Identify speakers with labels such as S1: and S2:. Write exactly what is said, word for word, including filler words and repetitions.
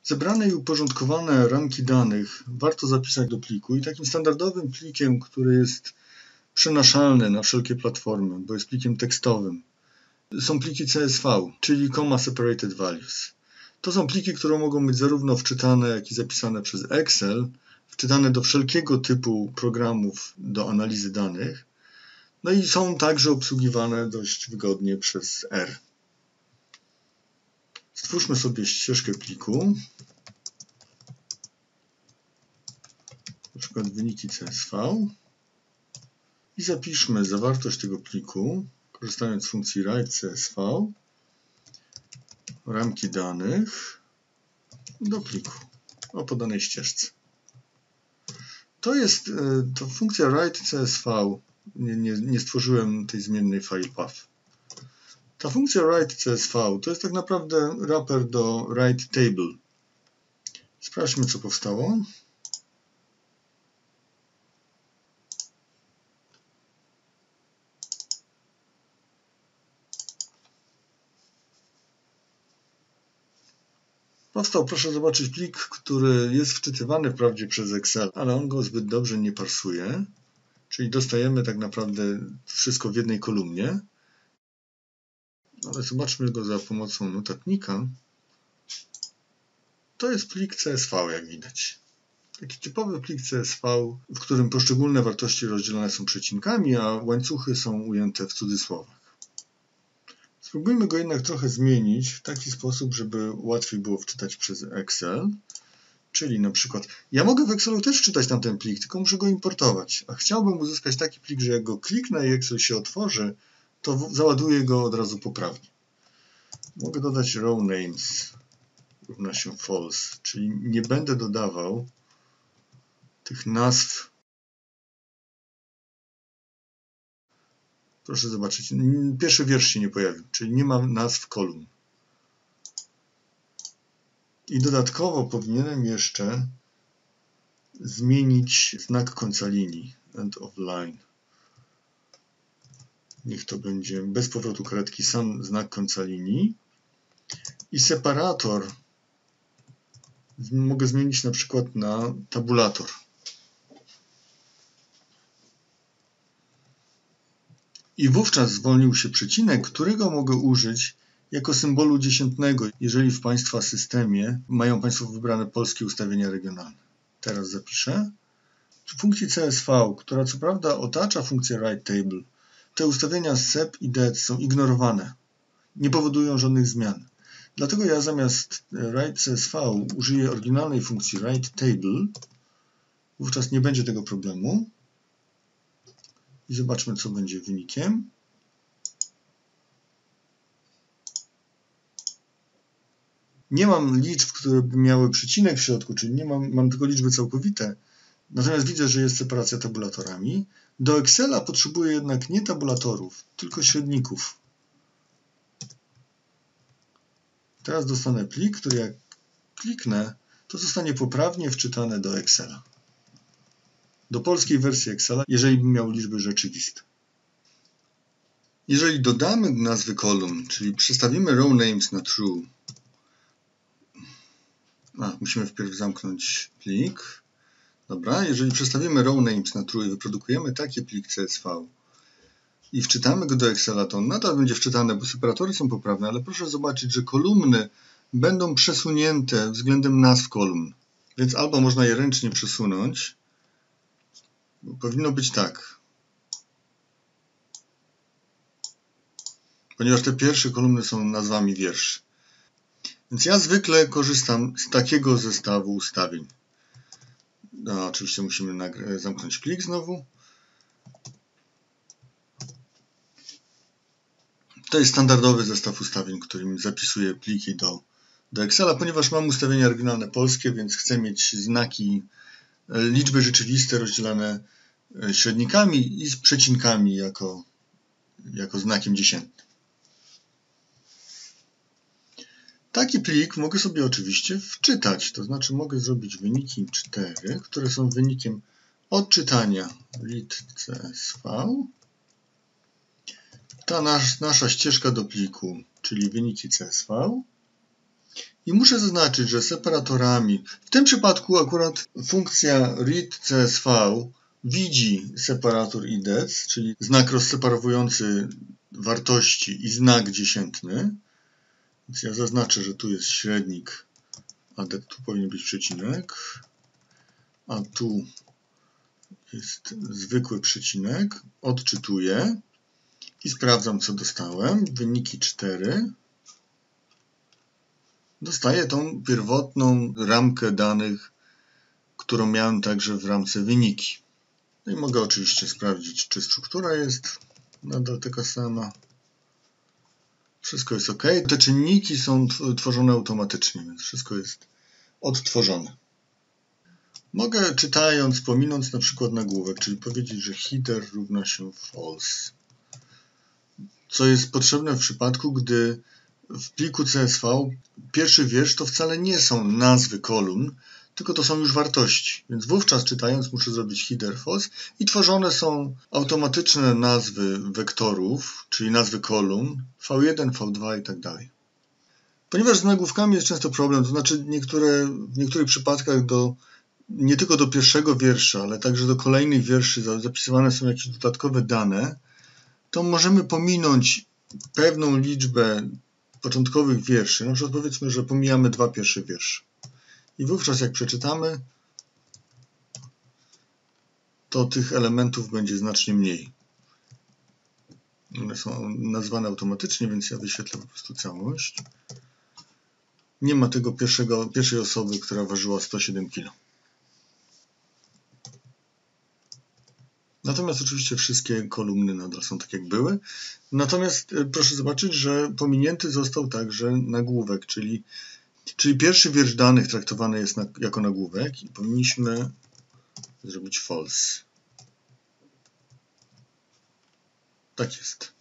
S1: Zebrane i uporządkowane ramki danych warto zapisać do pliku i takim standardowym plikiem, który jest przenaszalny na wszelkie platformy, bo jest plikiem tekstowym, są pliki C S V, czyli Comma Separated Values. To są pliki, które mogą być zarówno wczytane, jak i zapisane przez Excel, wczytane do wszelkiego typu programów do analizy danych, no i są także obsługiwane dość wygodnie przez R. Stwórzmy sobie ścieżkę pliku, na przykład wyniki C S V i zapiszmy zawartość tego pliku, korzystając z funkcji write C S V, ramki danych do pliku o podanej ścieżce. To jest to funkcja write C S V, nie, nie, nie stworzyłem tej zmiennej filepath. Ta funkcja write C S V to jest tak naprawdę wrapper do write table. Sprawdźmy, co powstało. Powstał, proszę zobaczyć, plik, który jest wczytywany wprawdzie przez Excel, ale on go zbyt dobrze nie parsuje, czyli dostajemy tak naprawdę wszystko w jednej kolumnie. Ale zobaczmy go za pomocą notatnika. To jest plik C S V, jak widać. Taki typowy plik C S V, w którym poszczególne wartości rozdzielone są przecinkami, a łańcuchy są ujęte w cudzysłowach. Spróbujmy go jednak trochę zmienić w taki sposób, żeby łatwiej było wczytać przez Excel. Czyli na przykład, ja mogę w Excelu też wczytać tamten plik, tylko muszę go importować. A chciałbym uzyskać taki plik, że jak go kliknę i Excel się otworzy, to załaduję go od razu poprawnie. Mogę dodać row names równa się false, czyli nie będę dodawał tych nazw. Proszę zobaczyć, pierwszy wiersz się nie pojawił, czyli nie mam nazw kolumn. I dodatkowo powinienem jeszcze zmienić znak końca linii, end of line. Niech to będzie bez powrotu karetki sam znak końca linii. I separator mogę zmienić na przykład na tabulator. I wówczas zwolnił się przecinek, którego mogę użyć jako symbolu dziesiętnego, jeżeli w Państwa systemie mają Państwo wybrane polskie ustawienia regionalne. Teraz zapiszę. W funkcji C S V, która co prawda otacza funkcję write table, te ustawienia sep i det są ignorowane. Nie powodują żadnych zmian. Dlatego ja zamiast write C S V użyję oryginalnej funkcji write table. Wówczas nie będzie tego problemu. I zobaczmy, co będzie wynikiem. Nie mam liczb, które by miały przecinek w środku, czyli nie mam, mam tylko liczby całkowite. Natomiast widzę, że jest separacja tabulatorami. Do Excela potrzebuję jednak nie tabulatorów, tylko średników. Teraz dostanę plik, który jak kliknę, to zostanie poprawnie wczytane do Excela. Do polskiej wersji Excela, jeżeli bym miał liczby rzeczywiste. Jeżeli dodamy nazwy kolumn, czyli przestawimy row names na true, a, musimy wpierw zamknąć plik. Dobra, jeżeli przestawimy row names na true i wyprodukujemy taki plik C S V i wczytamy go do Excela, to on nadal będzie wczytane, bo separatory są poprawne, ale proszę zobaczyć, że kolumny będą przesunięte względem nazw kolumn. Więc albo można je ręcznie przesunąć, bo powinno być tak. Ponieważ te pierwsze kolumny są nazwami wierszy. Więc ja zwykle korzystam z takiego zestawu ustawień. No, oczywiście musimy zamknąć plik znowu. To jest standardowy zestaw ustawień, którym zapisuję pliki do, do Excela, ponieważ mam ustawienia oryginalne polskie, więc chcę mieć znaki, liczby rzeczywiste rozdzielane średnikami i z przecinkami jako, jako znakiem dziesiętnym. Taki plik mogę sobie oczywiście wczytać, to znaczy mogę zrobić wyniki cztery, które są wynikiem odczytania read C S V. Ta nasz, nasza ścieżka do pliku, czyli wyniki C S V. I muszę zaznaczyć, że separatorami, w tym przypadku akurat funkcja readCSV widzi separator idec, czyli znak rozseparowujący wartości i znak dziesiętny. Więc ja zaznaczę, że tu jest średnik, a tu powinien być przecinek, a tu jest zwykły przecinek. Odczytuję i sprawdzam, co dostałem. Wyniki cztery. Dostaję tą pierwotną ramkę danych, którą miałem także w ramce wyniki. No i mogę oczywiście sprawdzić, czy struktura jest nadal taka sama. Wszystko jest ok. Te czynniki są tworzone automatycznie, więc wszystko jest odtworzone. Mogę, czytając, pominąc na przykład nagłówek, czyli powiedzieć, że header równa się false. Co jest potrzebne w przypadku, gdy w pliku C S V pierwszy wiersz to wcale nie są nazwy kolumn, tylko to są już wartości. Więc wówczas czytając muszę zrobić header false i tworzone są automatyczne nazwy wektorów, czyli nazwy kolumn, V jeden, V dwa i tak dalej. Ponieważ z nagłówkami jest często problem, to znaczy niektóre, w niektórych przypadkach do, nie tylko do pierwszego wiersza, ale także do kolejnych wierszy zapisywane są jakieś dodatkowe dane, to możemy pominąć pewną liczbę początkowych wierszy. Na przykład powiedzmy, że pomijamy dwa pierwsze wiersze. I wówczas jak przeczytamy, to tych elementów będzie znacznie mniej. One są nazwane automatycznie, więc ja wyświetlę po prostu całość. Nie ma tego pierwszego, pierwszej osoby, która ważyła sto siedem kilo. Natomiast oczywiście wszystkie kolumny nadal są tak jak były. Natomiast proszę zobaczyć, że pominięty został także nagłówek, czyli, czyli pierwszy wiersz danych traktowany jest na, jako nagłówek i powinniśmy zrobić false. Tak jest.